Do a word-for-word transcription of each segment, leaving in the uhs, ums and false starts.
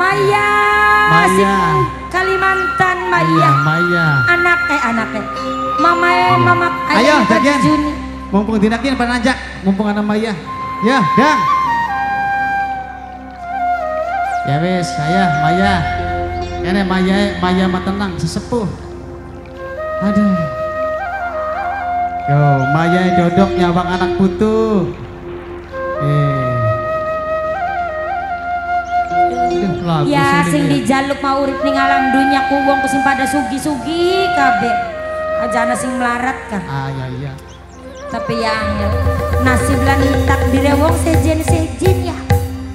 Maya. Maya. Kalimantan Maya. Iya, Maya. Anak eh anak eh. Mama eh mama. Ayo jagian. Mumpung dinakin pada najak. Mumpung anak Maya. Ya, dang. Ya wes, saya Maya. Ini Maya, Maya mah tenang, sesepuh. Aduh. Yo, Maya dodok nyawang anak putu. Eh. Aduh, ya sing dijaluk mau urip ning alam dunya ku wong ku sing pada sugi-sugi kabeh. Aja ana sing melarat kan. Ah ya iya. Tapi yang nasib lan takdir wong sejen-sejen ya.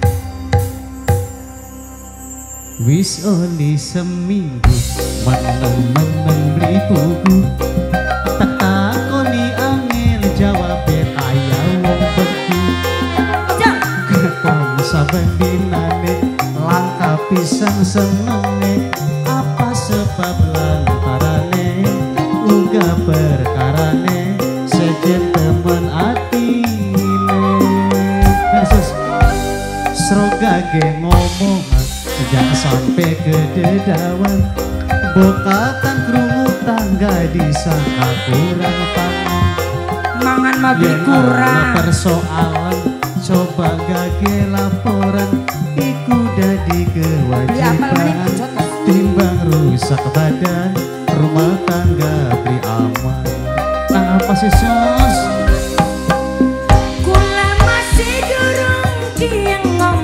Wis oli seminggu meneng-meneng beli buku tak takoni angel jawab kaya wong beku ketemu saben dinane langka pisan senenge apa sebab lantarane uga perkarane sejen temen atine kasus sroga ge ngomong sejak sampai ke dedawan bokatan kerungu tangga disangka kurang pangan mangan mabli kurang persoalan coba gage laporan iku dadi kewajiban timbang rusak badan rumah tangga beri aman nah apa sih sos kula masih durung kiyang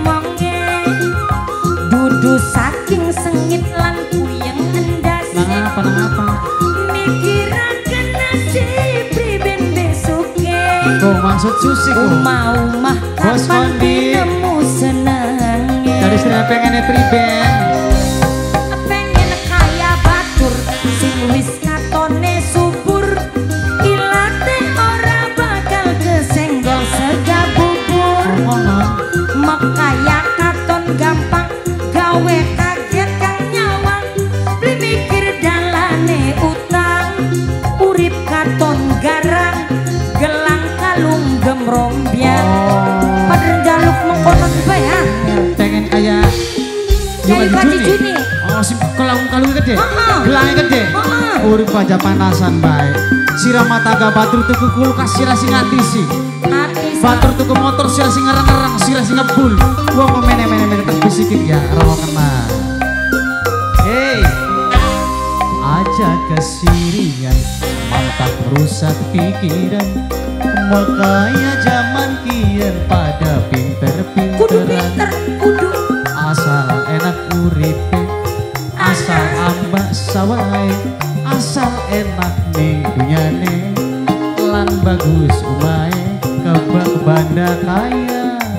dudu saking sengit lan puyeng endas nang apa nang apa mikiraken nasib priben besoke kok maksud susi kok umah-umah kapan dinemu senenge dari sini pengennya priben pengen kaya batur sing wis katone subur ilate ora bakal kesenggol sega bubur makaya katon gampang gawe kaget kang nyawang beli mikir dalane utang urip katon garang gelang kalung gemrombyang oh. Padahal jaluk mengkonon bae pengen kaya jadi Haji Juni oh si kalung kalung gede uh -uh. gelangnya gede uh -uh. urip aja panasan bae sirama tangga batur tuku kulkas sirah sing atisi batur tuku motor sirah sing ngerang-ngerang sirah sing ngebul gua mau mene-mene-mene terbisikin ya rawa kena hei aja kesirian mantap merusak pikiran makanya zaman kian pada pinter-pinteran asal enak uripe asal ambak sawai asal enak ning dunyane lan bagus umae kebak banda kaya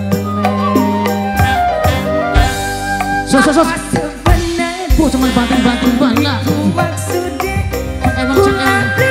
sos sos sos bu cuma banting-banting banyak emang cek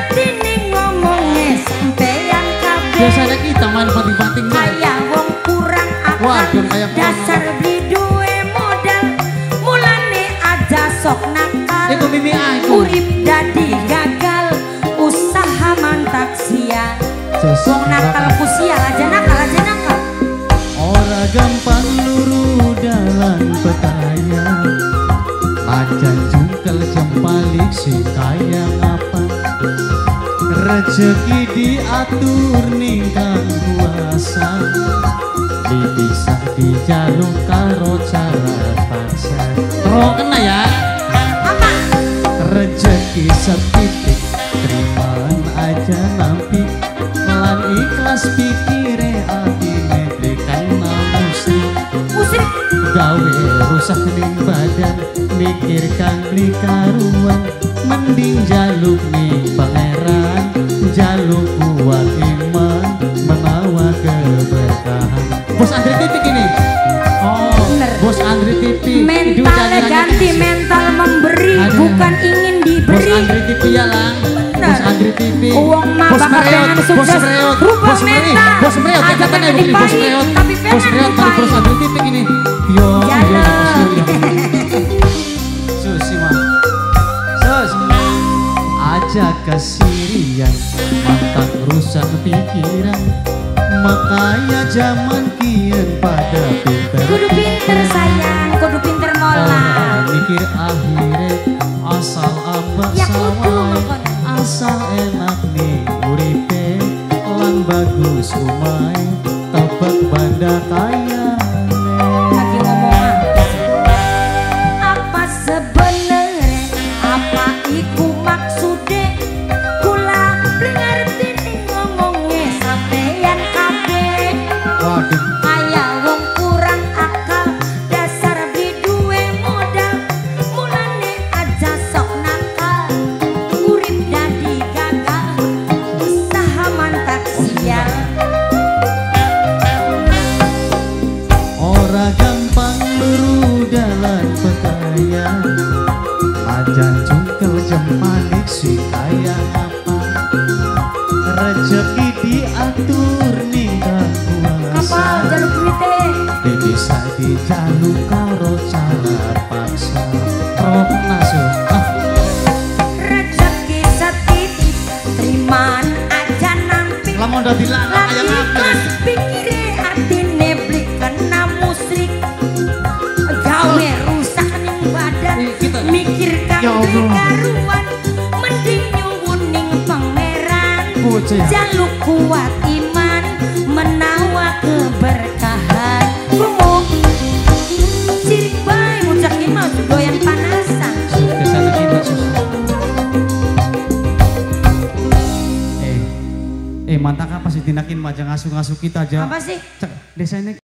biasanya kita main banting-banting kaya wong kurang akal dasar beli duwe modal mulane aja sok nakal itu mimi aku urip dadi gagal usaha mantak sial wong nakal ku sial aja nakal aja nakal ora gampang luru dalan petaya ajan jungkel jempalik si kaya ngapa rezeki diatur ningkang kuasa dipisah di jalur karo cara paksa terus kena ya apa rezeki setitik terimaan aja nampi lan ikhlas pikire atine berikan musik musik gawe rusak ning badan mikirkan beli karuan mending jaluk nih pangeran jaluk kuat iman menawa keberkahan bos Andri Titik ini oh bener. Bos Andri Titik mentalnya ganti mental memberi ada. Bukan ingin diberi bos Andri Titik ya lang bos Andri Titik uang mah bakal pengen sukses rubah mental bos Mreot aja pengen dipahit tapi pengen dipahit bos Andri Titik ini yo yo susi mah sus aja kesirian mantan rusak pikiran makanya zaman kian pada pinter kudu pinter sayang kudu pinter bulan pekaya ajan cungkel jemanik si kaya apa rezeki diatur ninggal kapal kuasa jaluk duite bisa dijaluk karo cara paksa roh nasu ah. rezeki setitip terimaan aja nampi Lamun udah dilarang ayang apa pikire atine beli kena musrik gawe rusak ning badan mikir kang karuan mending nyuwuning pangeran jaluk kuat iman menawa keberkahan kumu sirik bae muncak iman doyan panasan kesana kita sus eh eh mantak apa sih tinakin majang ngasuh-ngasuh kita aja apa sih desa ini